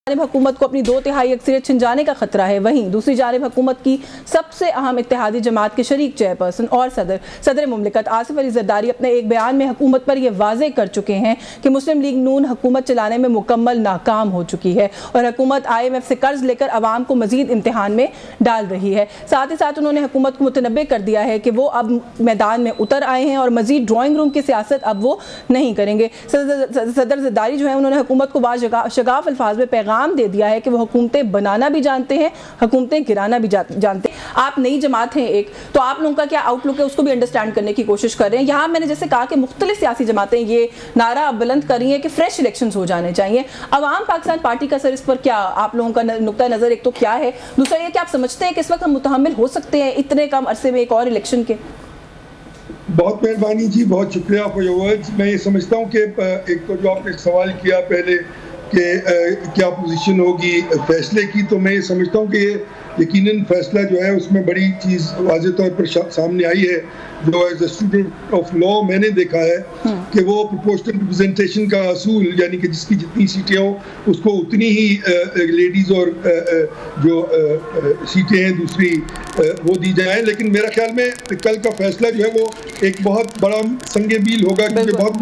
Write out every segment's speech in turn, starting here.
हुकूमत को अपनी 2/3 अक्सरियत छिन जाने का खतरा है। वहीं दूसरी जानिब हुकूमत की सबसे अहम इत्तेहादी जमात के शरीक चेयरपर्सन और सदर मुमलिकत आसिफ अली जरदारी अपने एक बयान में हुकूमत पर यह वाज़े कर चुके हैं कि मुस्लिम लीग नून हुकूमत चलाने में मुकम्मल नाकाम हो चुकी है और हुकूमत IMF से कर्ज लेकर आवाम को मजीद इम्तिहान में डाल रही है। साथ ही साथ उन्होंने हुकूमत को मुतनब्बे कर दिया है कि वो अब मैदान में उतर आए हैं और मजीद ड्राइंग रूम की सियासत अब वो नहीं करेंगे। सदर जरदारी जो है उन्होंने हुकूमत को शगाफ अल्फाज में पैगाम दे दिया है कि वो हुकूमतें बनाना भी जानते हैं, हुकूमतें गिराना भी जानते हैं। आप नई जमात हैं एक, तो आप लोगों का क्या आउटलुक है उसको भी अंडरस्टैंड करने की कोशिश कर रहे हैं। यहाँ मैंने जैसे कहा कि मुख्तलिफ सियासी जमातें ये नारा बुलंद कर रही हैं कि फ्रेश इलेक्शंस हो जाने चाहिए। अवाम पाकिस्तान पार्टी का सर इस पर क्या आप लोगों का नुक्ता नज़र एक तो क्या है, दूसरा ये कि आप समझते हैं कि इस वक्त हम मुतहम्मिल हो सकते हैं इतने कम अरसे में एक और इलेक्शन के? बहुत मेहरबानी जी, बहुत शुक्रिया फॉर योर वर्ड्स। मैं ये समझता हूँ कि एक तो जो आपने सवाल किया पहले कि क्या पोजीशन होगी फैसले की, तो मैं ये समझता हूँ कि यकीनन फैसला जो है उसमें बड़ी चीज़ वाज़े तौर पर सामने आई है। जो as a student of law मैंने देखा है कि वो प्रोपोर्शनल रिप्रेजेंटेशन का असूल, यानी कि जिसकी जितनी सीटें हों उसको उतनी ही लेडीज़ और जो सीटें हैं दूसरी वो दी जाएँ। लेकिन मेरा ख्याल में कल का फैसला जो है वो एक बहुत बड़ा संगे मील होगा, क्योंकि बहुत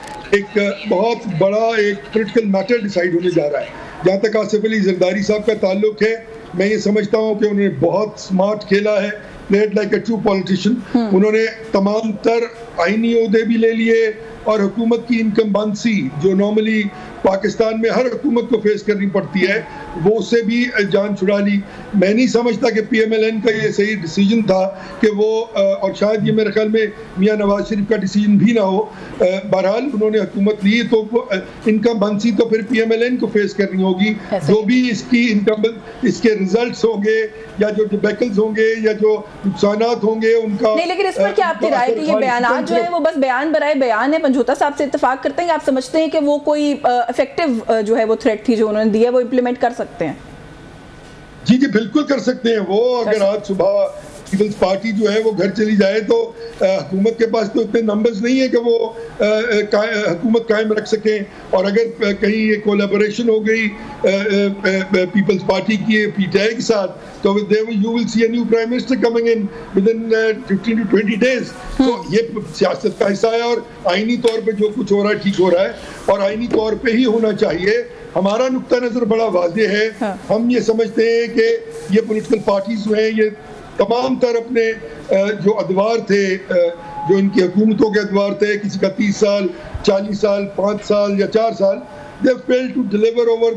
बड़ा एक क्रिटिकल मैटर डिसाइड होने जा रहा है। जहाँ तक आसिफ अली जरदारी साहब का ताल्लुक है, मैं ये समझता हूँ कि उन्होंने बहुत स्मार्ट खेला है, played like a true politician. उन्होंने तमाम तर आईनी ओहदे भी ले लिए और हुकूमत की इनकम्बेंसी जो नॉर्मली पाकिस्तान में हर हुकूमत को फेस करनी पड़ती है वो उससे भी जान छुड़ा ली। मैं नहीं समझता कि PMLN का ये सही डिसीजन था कि वो और शायद ये मेरे ख्याल में मियां नवाज शरीफ का डिसीजन भी ना हो। बहरहाल उन्होंने हुकूमत ली तो इनकम्बेंसी तो फिर PMLN को फेस करनी होगी। जो भी इसके रिजल्ट्स होंगे या जो डिबेकल्स होंगे या जो नुकसानात होंगे उनका नहीं। लेकिन इस पर क्या आपकी राय कि ये बयान जो है वो बस बयान बराए बयान है? पंजोता साहब से इत्तेफाक करते हैं, आप समझते हैं कि वो कोई इफेक्टिव जो है वो थ्रेट थी जो उन्होंने दी है वो इम्प्लीमेंट कर सकते हैं? जी बिल्कुल कर सकते हैं वो। अगर आज सुबह पीपल्स पार्टी जो है वो घर चली जाए तो हुकूमत के पास तो इतने नंबर्स नहीं है कि वो हुकूमत कायम रख सकें। और अगर कहीं ये कोलैबोरेशन हो गई पीपल्स पार्टी की PTI के साथ तो you will see a new prime minister coming in within 15 to 20 days। तो ये सियासत का हिस्सा है और आईनी तौर पे जो कुछ हो रहा है ठीक हो रहा है और आईनी तौर पे ही होना चाहिए। हमारा नुक्ता नज़र बड़ा वाज़ेह है। हम ये समझते हैं कि ये पॉलिटिकल पार्टीज जो हैं ये तमाम तर अपने जो अदवार थे, जो इनकी हुकूमतों के अदवार थे, किसी का 30 साल 40 साल 5 साल या 4 साल, they failed to deliver over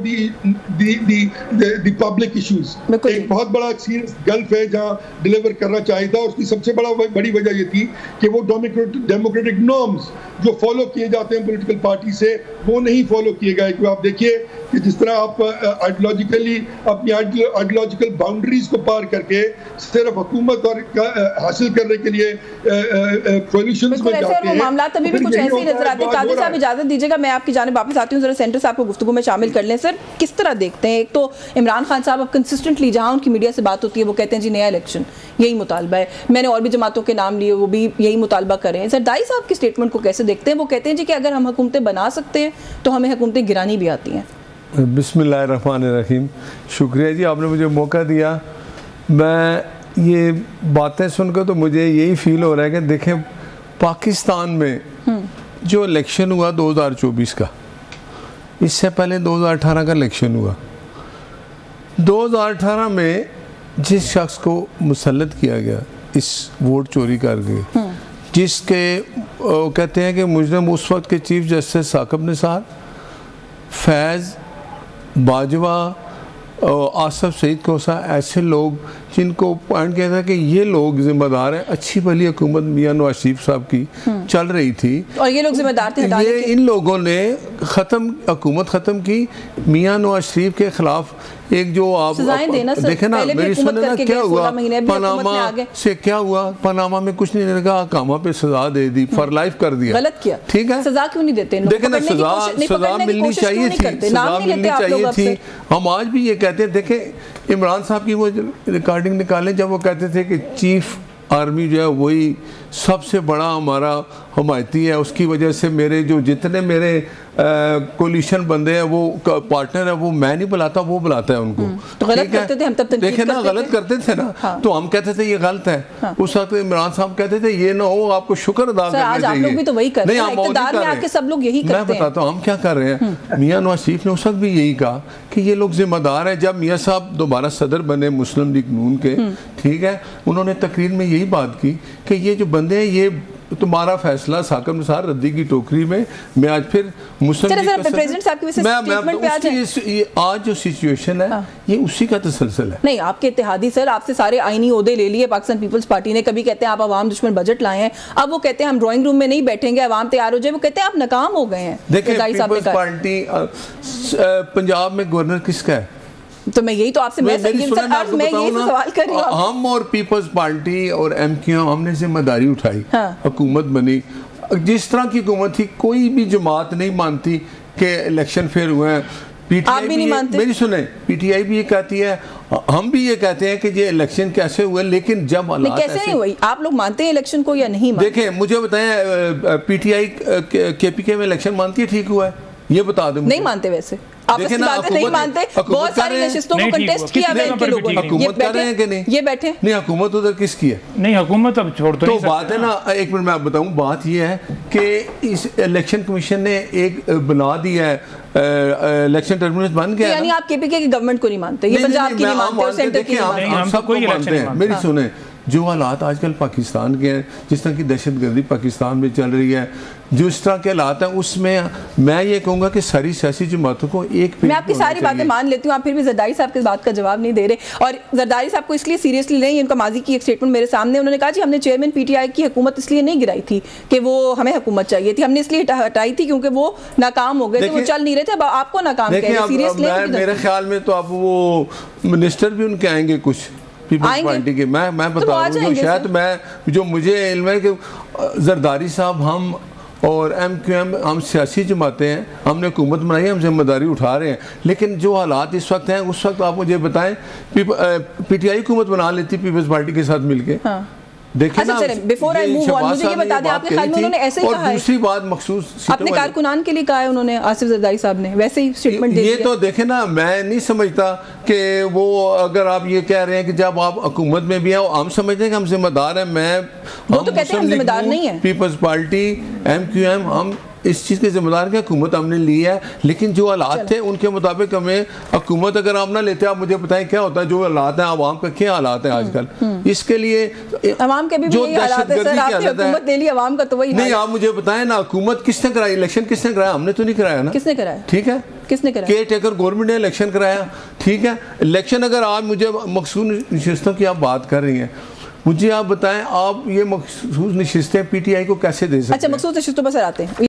the public issues। एक बहुत बड़ा सीरियस गल्फ है जहाँ डिलीवर करना चाहिए था। उसकी सबसे बड़ी वजह ये थी कि वो डेमोक्रेटिक नॉर्म्स जो फॉलो किए जाते हैं पॉलिटिकल पार्टी से वो नहीं फॉलो किए गए। क्योंकि आप देखिए कि जिस तरह आप आइडियोलॉजिकली अपनी आइडियोलॉजिकल बाउंड्रीज को पार करके सिर्फ हुकूमत और हासिल करने के लिए सॉल्यूशंस में जाते हैं, मामला अभी भी कुछ ऐसे ही नजर आते हैं। काजी साहब इजाजत दीजिएगा, मैं आपकी जानिब वापस आती हूँ, जरा सेंटर साहब को गुफ्तगू में शामिल कर लें। सर किस तरह देखते हैं, एक तो इमरान खान साहब अब कंसिस्टेंटली जहाँ उनकी मीडिया से बात होती है वो कहते हैं जी नया इलेक्शन यही मुतालबा है। मैंने और भी जमातों के नाम लिए वो भी यही मुतालबा कर रहे हैं। जरदारी साहब की स्टेटमेंट को कैसे देखते हैं? वो कहते हैं जी कि अगर हम हुकूमतें बना सकते हैं तो हमें हुकूमतें गिरानी भी आती हैं। बिस्मिल्लाहिर्रहमानिर्रहीम। शुक्रिया जी, आपने मुझे मौका दिया। मैं ये बातें सुनकर तो मुझे यही फील हो रहा है कि देखें पाकिस्तान में जो इलेक्शन हुआ 2024 का, इससे पहले 2018 का इलेक्शन हुआ। 2018 में जिस शख्स को मुसल्लत किया गया इस वोट चोरी करके, जिसके कहते हैं कि मुजरिम उस वक्त के चीफ जस्टिस साकिब निसार, फैज़, बाजवा, आसफ सईद कोसा, ऐसे लोग जिनको पॉइंट किया था कि ये लोग जिम्मेदार हैं। अच्छी भली हुकूमत मियां नवाज शरीफ साहब की चल रही थी और ये लोग जिम्मेदार थे। ये इन लोगों ने हुकूमत ख़त्म की। मियां नवाज शरीफ के खिलाफ एक जो आप देखे ना, मेरी सुने ना क्या हुआ पनामा से, क्या हुआ पनामा में कुछ नहीं कहा, कामा पे सजा दे दी, फॉर लाइफ कर दिया। गलत किया, ठीक है। सजा क्यों नहीं देते? देखे ना, सजा मिलनी चाहिए थी, सजा मिलनी चाहिए थी। हम आज भी ये कहते हैं, देखे इमरान साहब की वो रिकॉर्डिंग निकालें जब वो कहते थे कि चीफ आर्मी जो है वही सबसे बड़ा हमारा हमायती है, उसकी वजह से मेरे जो जितने मेरे कोलिशन बंदे हैं वो पार्टनर है वो मैं नहीं बुलाता, वो बुलाता है उनको। तो गलत करते थे हम तब तक, देखे ना गलत करते थे ना। हाँ। तो हम कहते थे ये गलत है। हाँ। उस वक्त इमरान साहब कहते थे ये ना हो, आपको शुक्र अदा करना चाहिए। आज आप लोग भी तो वही कर रहे हैं, इक़्तिदार में आके सब लोग यही करते हैं। मैं बताता हूँ हम क्या कर रहे हैं। मियां नवाज शरीफ ने उस वक्त भी यही कहा कि ये लोग जिम्मेदार हैं। जब मियां साहब दोबारा सदर बने मुस्लिम लीग नून के, ठीक है, उन्होंने तकरीर में यही बात की कि ये जो बंदे हैं ये तुम्हारा फैसला साकिब निसार रद्दी की टोकरी में। मैं आज फिर मुस्लिम प्रेसिडेंट साहब की स्टेटमेंट पे आज जो सिचुएशन है ये उसी का तसलसल है। नहीं, आपके इत्तेहादी सर आपसे सारे आईनी ओहदे ले लिए पाकिस्तान पीपल्स पार्टी ने। कभी कहते हैं आप अवाम दुश्मन बजट लाए हैं, अब वो कहते हैं हम ड्राइंग रूम में नहीं बैठेंगे, अवाम तैयार हो जाए। वो कहते हैं आप नाकाम हो गए हैं। देखिए पीपल्स पार्टी पंजाब में गवर्नर किसका है? तो मैं यही तो आपसे मैं यही सवाल कर रही हूं। हम और पीपल्स पार्टी और एमक्यूएम हमने जिम्मेदारी उठाई। हाँ। हुकूमत बनी, जिस तरह की हुकूमत थी कोई भी जमात नहीं मानती कि इलेक्शन फेयर हुए हैं। पीटीआई भी नहीं मानते। मेरी सुने, पीटीआई भी ये कहती है, हम भी ये कहते हैं कि ये इलेक्शन कैसे हुए, लेकिन जब हालात कैसे नहीं हुई, आप लोग मानते हैं इलेक्शन को या नहीं मानते? देखें मुझे बताएं, पीटीआई केपीके में इलेक्शन मानती है ठीक हुआ है? ये बता दो। नहीं मानते वैसे आप इस बात पे नहीं मानते। बहुत सारे नशिस्तों को कंटेस्ट किया है इनके लोगों ने। हुकूमत कर रहे हैं कि नहीं? ये बैठे नहीं, हुकूमत उधर किसकी है? नहीं, हुकूमत अब छोड़ तो बात है ना, एक मिनट मैं आप बताऊं। बात ये है कि इस इलेक्शन कमीशन ने एक बना दिया है, इलेक्शन टर्मिनस बन गया। यानी आप केपीके की गवर्नमेंट को नहीं मानते, ये पंजाब की नहीं मानते और सेंटर की नहीं मानते। हम सबको मानते हैं। मेरी सुने, जो हालात आजकल पाकिस्तान के हैं, जिस तरह की दहशतगर्दी पाकिस्तान में चल रही है, जो इस तरह के हालात हैं, उसमें मैं ये कहूँगा कि सारी सियासी जमातों को एक मैं आपकी सारी बातें मान लेती हूँ, आप फिर भी जरदारी साहब की बात का जवाब नहीं दे रहे। और जरदारी साहब को इसलिए सीरियसली नहीं, उनका माजी की एक स्टेटमेंट मेरे सामने, उन्होंने कहा जी हमने चेयरमैन पीटीआई की हुकूमत इसलिए नहीं गिराई थी कि वो हमें हुकूमत चाहिए थी, हमने इसलिए हटाई थी क्योंकि वो नाकाम हो गए थे, वो चल नहीं रहे थे। अब आपको नाकाम कह रहे, सीरियसली मेरे ख्याल में तो अब वो मिनिस्टर भी उनके आएंगे कुछ पीपल्स पार्टी के। मैं बता रहा हूँ, शायद मैं जो मुझे इल्म है कि जरदारी साहब, हम और एमक्यूएम, हम सियासी जमातें हैं, हमने हुकूमत बनाई है, हम जिम्मेदारी उठा रहे हैं। लेकिन जो हालात इस वक्त हैं, उस वक्त आप मुझे बताएं, पीटीआई हुकूमत बना लेती पीपल्स पार्टी के साथ मिलके। हाँ। देखिए ना, बिफोर आई मूव ऑन मुझे ये बता दें, आपके ख्याल में उन्होंने ऐसे ही कहा है? दूसरी बात मखसूस अपने कारकुनान के लिए कहा है उन्होंने, आसिफ जरदारी साहब ने वैसे ही स्टेटमेंट दे दिया। ये तो देखे ना, मैं नहीं समझता कि वो, अगर आप ये कह रहे हैं कि जब आप हुकूमत में भी हैं, हम समझते हैं कि हम जिम्मेदार हैं। वो तो कहते हैं हम जिम्मेदार नहीं है। पीपल्स पार्टी, एमक्यूएम, हम इस चीज़ के जिम्मेदार की हुकूमत हमने ली है। लेकिन जो हालात थे उनके मुताबिक हमें हुकूमत अगर आप ना लेते, आप मुझे बताएं क्या होता है? जो हालात हैं, आवाम का क्या हालात है आजकल, इसके लिए आवाम के भी जो दहशतगर्दी की हुकूमत ले ली, आवाम का तो वही नहीं। आप मुझे बताएं ना, हुकूमत किसने कराई? इलेक्शन किसने कराया? हमने तो नहीं कराया ना। किसने कराया? ठीक है, किसने कराया? केयर टेकर गवर्नमेंट ने इलेक्शन कराया। ठीक है, इलेक्शन अगर आज मुझे मखसूस नशिस्तों की आप बात कर रही हैं, मुझे आप बताएं, आप ये मखसूस नशिस्तें पीटीआई को कैसे दे सकते हैं? अच्छा, मखसूस नशिस्तों पर सर आते हैं।